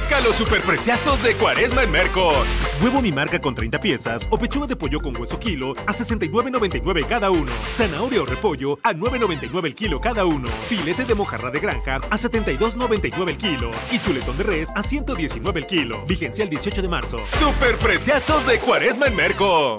Pesca los superpreciazos de Cuaresma en Merco. Huevo mi marca con 30 piezas o pechuga de pollo con hueso kilo a $69.99 cada uno. Zanahoria o repollo a $9.99 el kilo cada uno. Filete de mojarra de granja a $72.99 el kilo. Y chuletón de res a $119 el kilo. Vigencia el 18 de marzo. Superpreciazos de Cuaresma en Merco.